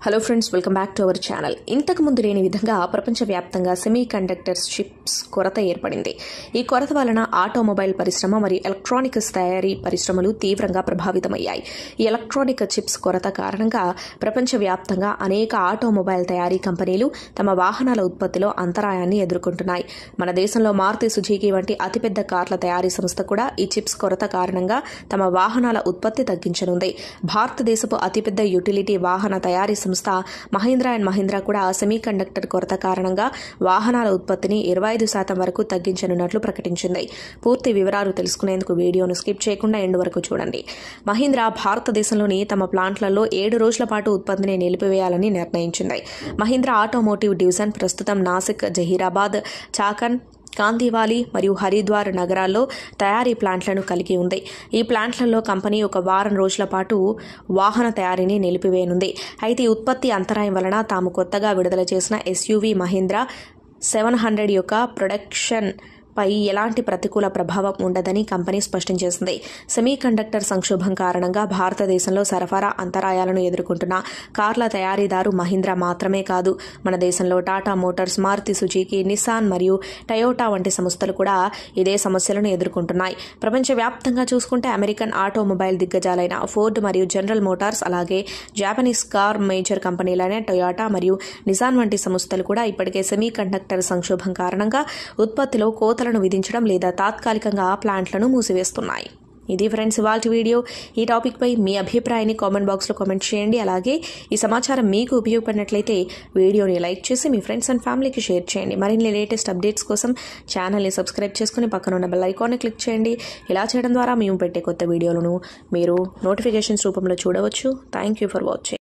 Hello friends, welcome back to our channel. ఇంతకు ముందు లేని విధంగా ప్రపంచవ్యాప్తంగా సెమీ కండక్టర్స్ చిప్స్ కొరత ఏర్పడింది. ఈ కొరత వలన ఆటోమొబైల్ పరిశ్రమ మరియు ఎలక్ట్రానిక్స్ తయారీ పరిశ్రమలు తీవ్రంగా ప్రభావితమయ్యాయి. ఈ ఎలక్ట్రానిక్ చిప్స్ కొరత కారణంగా ప్రపంచవ్యాప్తంగా అనేక ఆటోమొబైల్ తయారీ కంపెనీలు తమ వాహనాల ఉత్పత్తిలో అంతరాయాన్ని ఎదుర్కొంటున్నాయి. మన దేశంలో మారుతి సుజుకి వంటి అతిపెద్ద కార్ల తయారీ సంస్థ కూడా ఈ చిప్స్ కొరత కారణంగా తమ వాహనాల ఉత్పత్తి తగ్గించనుంది. భారతదేశపు అతిపెద్ద యుటిలిటీ వాహన తయారీ సంస్థ మహీంద్రా అండ్ మహీంద్రా కూడా సెమీ కండక్టర్ కొరత కారణంగా వాహనాల ఉత్పత్తిని 25% వరకు తగ్గించనున్నట్లు ప్రకటించింది. పూర్తి వివరాలు తెలుసుకునేందుకు వీడియోను స్కిప్ చేయకుండా ఎండ్ వరకు చూడండి. మహీంద్రా భారతదేశంలోని తమ ప్లాంట్లలో 7 రోజుల పాటు ఉత్పత్తిని నిలిపివేయాలని నిర్ణయించింది. మహీంద్రా ఆటోమోటివ్ డివిజన్ ప్రస్తుతం నాసిక్, జహీరాబాద్, చాకన్, కాందివాలి మరియు హరిద్వార్ నగరాల్లో తయారీ ప్లాంట్లను కలిగి ఉంది. ఈ ప్లాంట్లలో కంపెనీ ఒక వారం రోజుల పాటు వాహన తయారీని నిలిపివేయనుంది. అయితే ఈ ఉత్పత్తి అంతరాయం వలన తాము కొత్తగా విడుదల చేసిన ఎస్యూవీ మహీంద్రా 700 యొక్క ప్రొడక్షన్ పై ఎలాంటి ప్రతికూల ప్రభావం ఉండదని కంపెనీ స్పష్టం చేసింది. సెమీ కండక్టర్ సంక్షోభం కారణంగా భారతదేశంలో సరఫరా అంతరాయాలను ఎదుర్కొంటున్న కార్ల తయారీదారు మహీంద్రా మాత్రమే కాదు, మన దేశంలో Tata motors, Maruti Suzuki, Nissan మరియు టయోటా వంటి సంస్థలు కూడా ఇదే సమస్యలను ఎదుర్కొంటున్నాయి. ప్రపంచవ్యాప్తంగా చూసుకుంటే అమెరికన్ ఆటోమొబైల్ దిగ్గజాలైన ఫోర్డ్ మరియు జనరల్ మోటార్స్, అలాగే జాపనీస్ కార్ మేజర్ కంపెనీలైన టయోటా మరియు నిసాన్ వంటి సంస్థలు కూడా ఇప్పటికే సెమీ కండక్టర్ సంక్షోభం కారణంగా ఉత్పత్తిలో కోతలను విధించడం లేదా తాత్కాలికంగా ప్లాంట్లను మూసివేస్తున్నాయి. ఇది ఫ్రెండ్స్ ఇవాల్టి వీడియో. ఈ టాపిక్ పై మీ అభిప్రాయాన్ని కామెంట్ బాక్స్లో కామెంట్ చేయండి. అలాగే ఈ సమాచారం మీకు ఉపయోగపడినట్లయితే వీడియోని లైక్ చేసి మీ ఫ్రెండ్స్ అండ్ ఫ్యామిలీకి షేర్ చేయండి. మరిన్ని లేటెస్ట్ అప్డేట్స్ కోసం ఛానల్ని సబ్స్క్రైబ్ చేసుకుని పక్కన ఉన్న బెల్ ఐకాన్ని క్లిక్ చేయండి. ఇలా చేయడం ద్వారా మేము పెట్టే కొత్త వీడియోలను మీరు నోటిఫికేషన్స్ రూపంలో చూడవచ్చు. Thank you for watching.